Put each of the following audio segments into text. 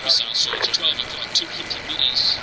Missile search, 12 o'clock, 200 meters.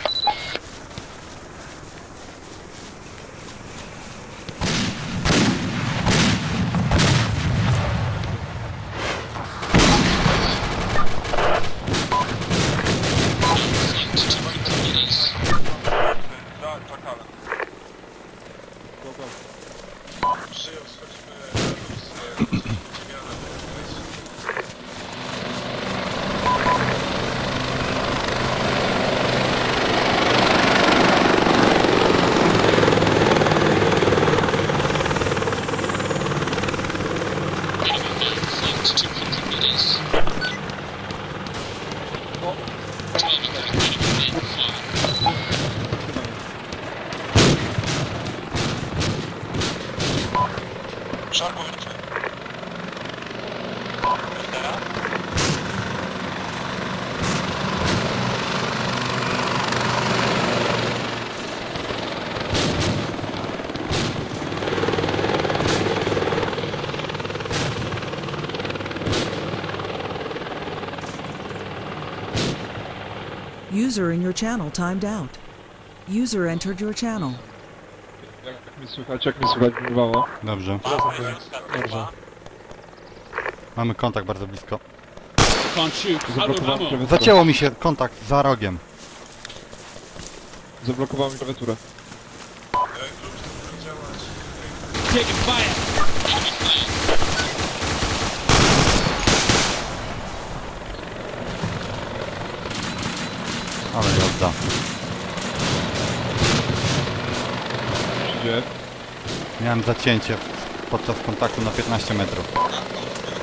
User in your channel timed out. User entered your channel. Jak mi słychać, bywało? Dobrze. Dobrze. Mamy kontakt bardzo blisko. Can't shoot. Out of ammo. Zacięło mi się kontakt za rogiem. Zablokowało mi klawiaturę. Taking fire. Enemy fire. Ale jazda. Gdzie? Miałem zacięcie podczas kontaktu na 15 metrów.